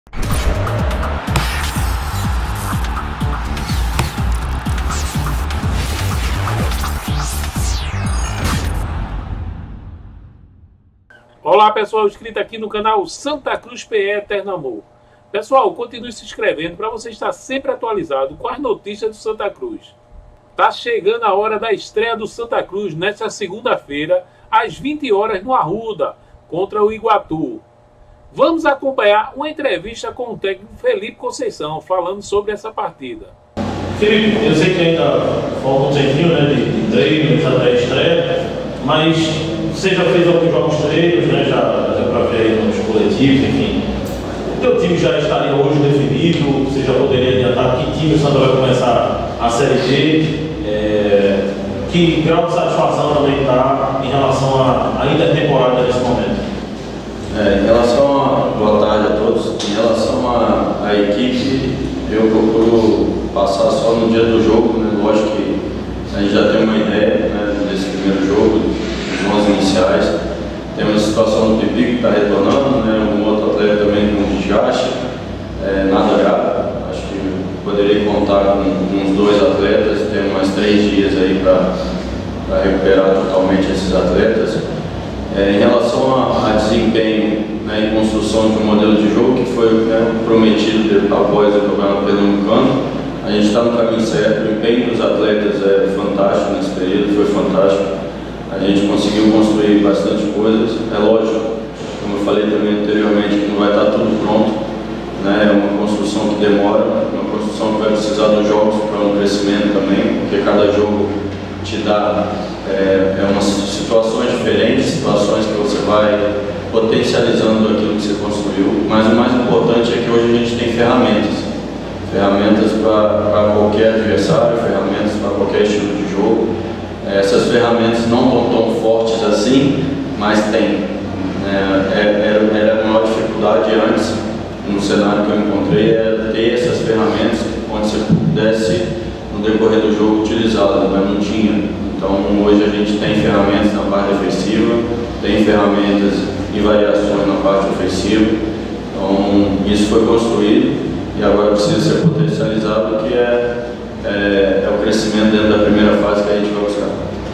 Olá pessoal, inscrito aqui no canal Santa Cruz PE Eterno Amor. Pessoal, continue se inscrevendo para você estar sempre atualizado com as notícias do Santa Cruz. Tá chegando a hora da estreia do Santa Cruz nesta segunda-feira, às 20 horas no Arruda, contra o Iguatu. Vamos acompanhar uma entrevista com o técnico Felipe Conceição, falando sobre essa partida. Felipe, eu sei que ainda falta um tempinho, né, de treinos até a estreia, mas você já fez alguns jogos treinos, né, já para ver aí nos coletivos, enfim. O teu time já estaria hoje definido, você já poderia adiantar que time o Santa vai começar a Série D, que grau de satisfação também está em relação à intertemporada nesse momento? Em relação a... Boa tarde a todos. Em relação à equipe, eu procuro passar só no dia do jogo, né? Lógico que a gente já tem uma ideia, né, desse primeiro jogo, dos 11 iniciais. Tem uma situação do Pipi que está retornando, né? Um outro atleta também com desgaste, nada grave. Acho que poderia contar com uns 2 atletas, tem mais 3 dias aí para recuperar totalmente esses atletas. Em relação a desempenho, né, e construção de um modelo de jogo que foi, né, prometido após o Campeonato Pernambucano, a gente está no caminho certo. O empenho dos atletas é fantástico nesse período, foi fantástico. A gente conseguiu construir bastante coisas. É lógico, como eu falei também anteriormente, que não vai estar tudo pronto, né? É uma construção que demora, uma construção que vai precisar dos jogos para um crescimento também, porque cada jogo te dá umas situações diferentes, situações que você vai potencializando aquilo que você construiu. Mas o mais importante é que hoje a gente tem ferramentas para qualquer adversário, ferramentas para qualquer estilo de jogo. Essas ferramentas não estão tão fortes assim, mas tem. Era a maior dificuldade antes, no cenário que eu encontrei, era ter essas ferramentas onde você pudesse, no decorrer do jogo, utilizá-las, mas não tinha. Então hoje a gente tem ferramentas na parte defensiva, tem ferramentas e variações na parte ofensiva. Então isso foi construído e agora precisa ser potencializado, que é o crescimento dentro da primeira fase que a gente vai buscar.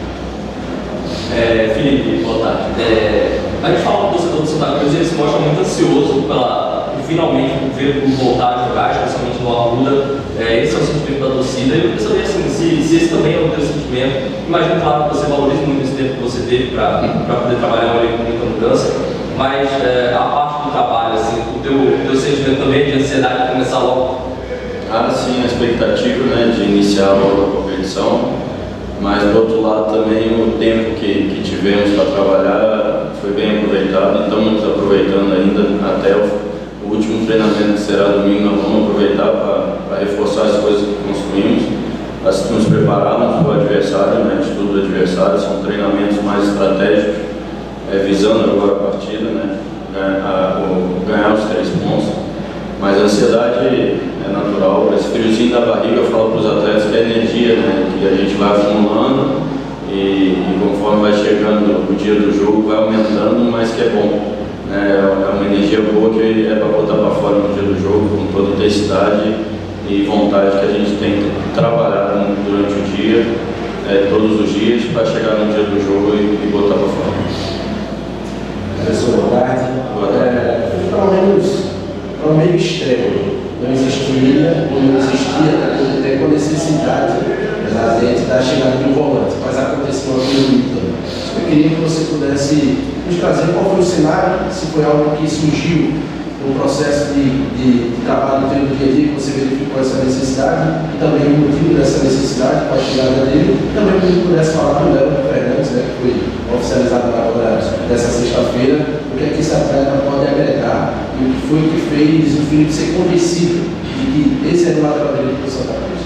Felipe, boa tarde. A gente fala com o torcedor do Santa Cruz, ele se mostra muito ansioso por finalmente ver o voltar a jogar, especialmente no Arruda. Esse é o sentimento da torcida. Eu queria saber assim, se esse também é o teu sentimento. Imagino, claro, que você valoriza muito esse tempo que você teve para poder trabalhar com muita mudança, mas a parte do trabalho, assim, o teu sentimento também de ansiedade de começar logo? Sim, a expectativa, né, de iniciar logo a competição, mas do outro lado também o tempo que tivemos para trabalhar foi bem aproveitado. Então estamos aproveitando ainda até o último treinamento, que será domingo. Nós vamos aproveitar para reforçar as coisas que construímos, para nos prepararmos para o adversário, né, estudo do adversário. São treinamentos mais estratégicos, visando agora a partida, né, ganhar os 3 pontos. Mas a ansiedade é natural, esse friozinho da barriga, eu falo para os atletas que é energia, né, que a gente vai acumulando e conforme vai chegando o dia do jogo vai aumentando, mas que é bom, né, é uma energia boa que é para botar para fora no dia do jogo, com toda intensidade e vontade que a gente tem que trabalhar durante o dia, todos os dias, para chegar no dia do jogo e botar para fora. Professor, boa tarde. Boa tarde. Pelo menos para o meio extremo, não existia até com necessidade da gente da chegada de um volante, mas aconteceu uma luta. Eu queria que você pudesse nos trazer qual foi o cenário, se foi algo que surgiu no processo de trabalho do dia a dia, que você verificou essa necessidade, e também o motivo dessa necessidade para a chegada dele, e também que você pudesse falar do Léo Fernandes, né, que foi oficializado agora dessa sexta-feira, o que é que esse atleta pode agregar e o que foi que fez o Felipe ser convencido de que esse é o lateral direito do Santa Cruz.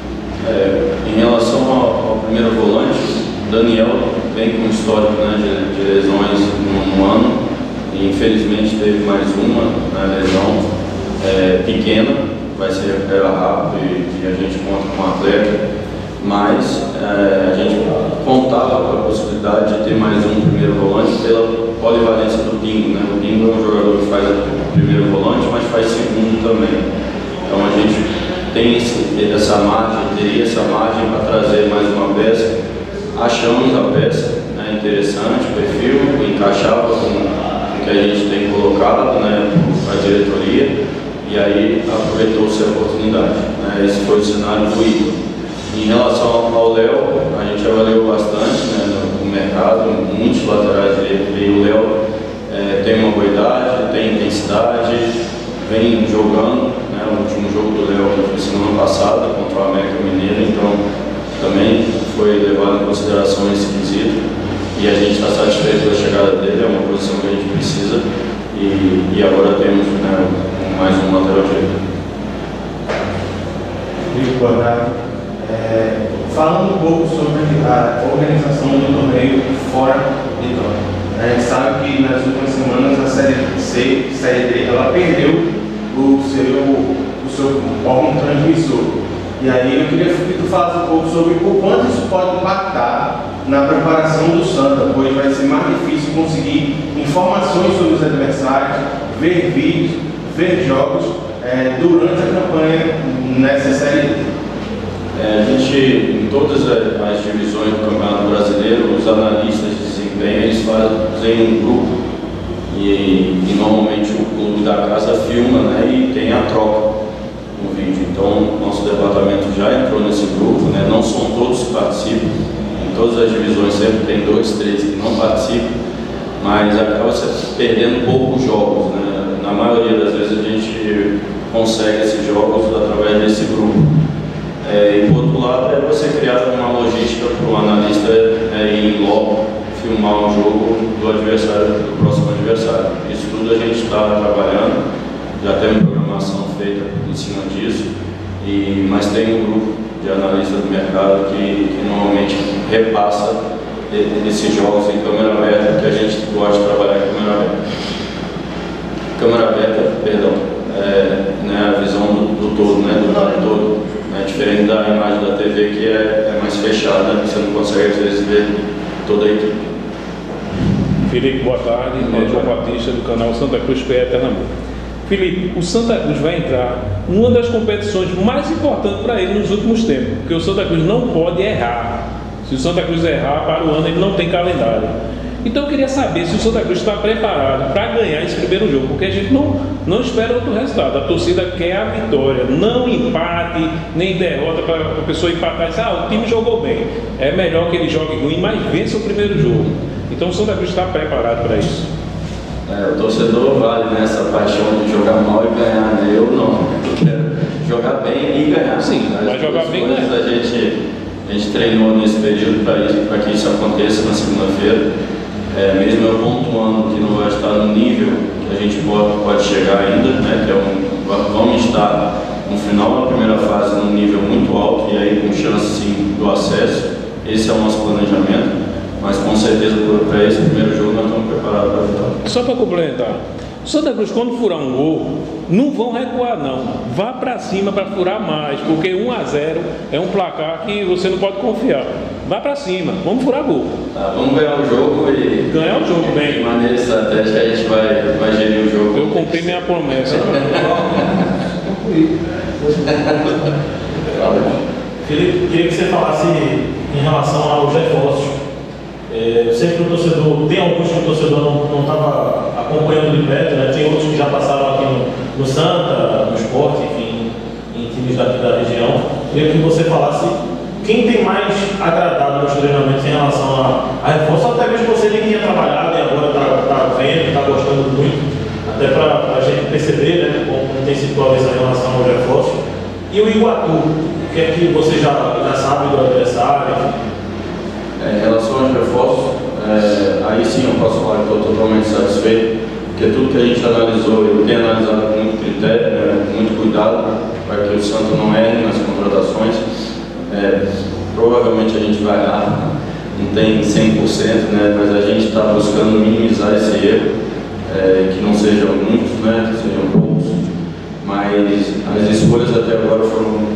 Em relação ao primeiro volante, Daniel vem com um histórico, né, de lesões no ano. E infelizmente teve mais uma, né, lesão pequena, vai se recuperar rápido e a gente conta com um atleta. mas a gente contava com a possibilidade de ter mais um primeiro volante pela polivalência do Pingo, né? O Pingo é um jogador que faz o primeiro volante, mas faz segundo também. Então a gente tem essa margem, teria essa margem para trazer mais uma peça. Achamos a peça, né, interessante, o perfil, encaixava com o que a gente tem colocado, né, para a diretoria, e aí aproveitou-se a oportunidade. Né? Esse foi o cenário do Igor. Em relação ao Léo, a gente avaliou bastante, né, no mercado, muitos laterais direitos, e o Léo tem uma boa idade, tem intensidade, vem jogando, né, o último jogo do Léo foi semana passada contra o América Mineiro, então também foi levado em consideração esse quesito e a gente está satisfeito com a chegada dele, é uma posição que a gente precisa e agora temos, né, mais um lateral direito. Boa tarde. Falando um pouco sobre a organização do torneio fora de campo. A gente sabe que nas últimas semanas a Série C, Série D, ela perdeu o seu órgão transmissor. E aí eu queria que tu falasse um pouco sobre o quanto isso pode impactar na preparação do Santa, pois vai ser mais difícil conseguir informações sobre os adversários, ver vídeos, ver jogos durante a campanha nessa Série D. A gente, em todas as divisões do Campeonato Brasileiro, os analistas de desempenho, eles fazem um grupo e normalmente o clube da casa filma, né, e tem a troca no vídeo. Então, nosso departamento já entrou nesse grupo, né, não são todos que participam, em todas as divisões sempre tem 2, 3 que não participam, mas acaba se perdendo poucos jogos, né. Na maioria das vezes a gente consegue esses jogos através desse grupo. E por outro lado é você criar uma logística para o analista ir logo filmar um jogo do adversário, do próximo adversário. Isso tudo a gente está trabalhando, já temos programação feita em cima disso, mas tem um grupo de analistas do mercado que normalmente repassa esses jogos em câmera aberta, que a gente gosta de trabalhar em câmera aberta. Câmera aberta, perdão, né, a visão do todo, né, do dado todo. É diferente da imagem da TV, que é mais fechada, você não consegue às vezes ver toda a equipe. Felipe, boa tarde. João Batista, do canal Santa Cruz PE Pernambuco. Felipe, o Santa Cruz vai entrar em uma das competições mais importantes para ele nos últimos tempos, porque o Santa Cruz não pode errar. Se o Santa Cruz errar, para o ano ele não tem calendário. Então eu queria saber se o Santa Cruz está preparado para ganhar esse primeiro jogo, porque a gente não espera outro resultado. A torcida quer a vitória, não empate, nem derrota para a pessoa empatar e dizer, o time jogou bem. É melhor que ele jogue ruim, mas vença o primeiro jogo. Então o Santa Cruz está preparado para isso. O torcedor vale nessa paixão de jogar mal e ganhar, né? Eu não. Eu quero jogar bem e ganhar. Sim, vai jogar bem e ganhar. A gente treinou nesse período para que isso aconteça na segunda-feira. Mesmo eu pontuando que não vai estar no nível que a gente pode chegar ainda, né, vamos estar no final da primeira fase num nível muito alto e aí com chance sim do acesso. Esse é o nosso planejamento, mas com certeza para esse primeiro jogo nós estamos preparados para a vitória. Só para complementar, o Santa Cruz, quando furar um gol, não vão recuar não, vá para cima para furar mais, porque 1-0 é um placar que você não pode confiar. Vá para cima, vamos furar gol. Tá, vamos ganhar o jogo e ganhar o jogo bem. De maneira estratégica a gente vai gerir o jogo. Eu cumpri minha promessa. Felipe, queria que você falasse em relação aos reforços. Eu sei que o torcedor, tem alguns que o torcedor não estava acompanhando de perto, né? Tem outros que já passaram aqui no Santa, no Sport, enfim, em times daqui da região. Queria que você falasse quem tem mais agradado nos treinamentos em relação a reforço, até mesmo você nem tinha trabalhado e agora está vendo, está gostando muito, até para a gente perceber, né, como tem sido a visão em relação aos reforços. E o Iguatu, o que é que você já sabe do adversário? Em relação aos reforços, aí sim eu posso falar que estou totalmente satisfeito, porque tudo que a gente analisou, eu tenho analisado com muito critério, né, com muito cuidado, para que o Santa não erre nas contratações. Provavelmente a gente vai lá, não tem 100%, né, mas a gente está buscando minimizar esse erro, que não sejam muitos, né, que sejam poucos, mas as escolhas até agora foram, como eu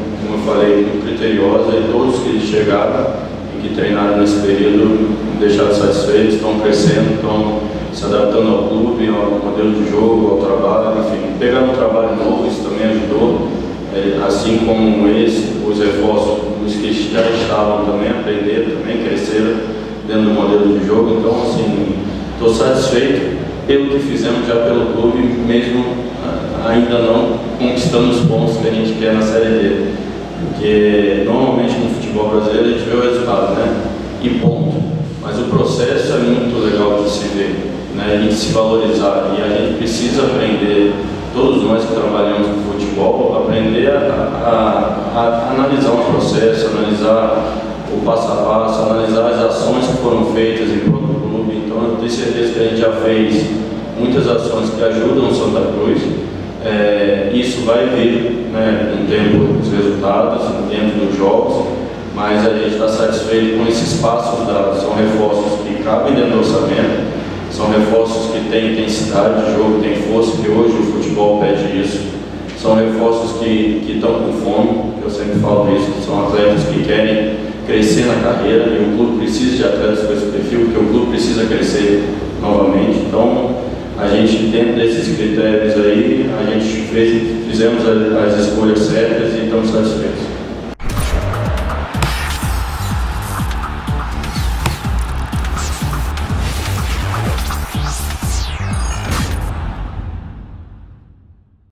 falei, muito criteriosa, e todos que chegaram e que treinaram nesse período deixaram satisfeitos, estão crescendo, estão se adaptando ao clube, ao modelo de jogo, ao trabalho, enfim, pegaram um trabalho novo, isso também ajudou, assim como os reforços, os que já estavam também aprender, também cresceram dentro do modelo de jogo. Então, assim, estou satisfeito pelo que fizemos já pelo clube, mesmo ainda não conquistando os pontos que a gente quer na Série D, porque normalmente no futebol brasileiro a gente vê o resultado, né? E ponto. Mas o processo é muito legal de se ver, né? E de se valorizar, e a gente precisa aprender, todos nós que trabalhamos com futebol, aprender a analisar o processo, analisar o passo a passo, analisar as ações que foram feitas em prol do clube. Então eu tenho certeza que a gente já fez muitas ações que ajudam o Santa Cruz. Isso vai vir, né, com o tempo dos resultados, dentro dos jogos, mas a gente está satisfeito com esses passos dados. São reforços que cabem dentro do orçamento, são reforços que têm intensidade de jogo, têm força, que hoje o futebol pede isso. São reforços que estão com fome, que eu sempre falo isso, são atletas que querem crescer na carreira, e o clube precisa de atletas com esse perfil, porque o clube precisa crescer novamente. Então, a gente, dentro desses critérios aí, a gente fizemos as escolhas certas e estamos satisfeitos.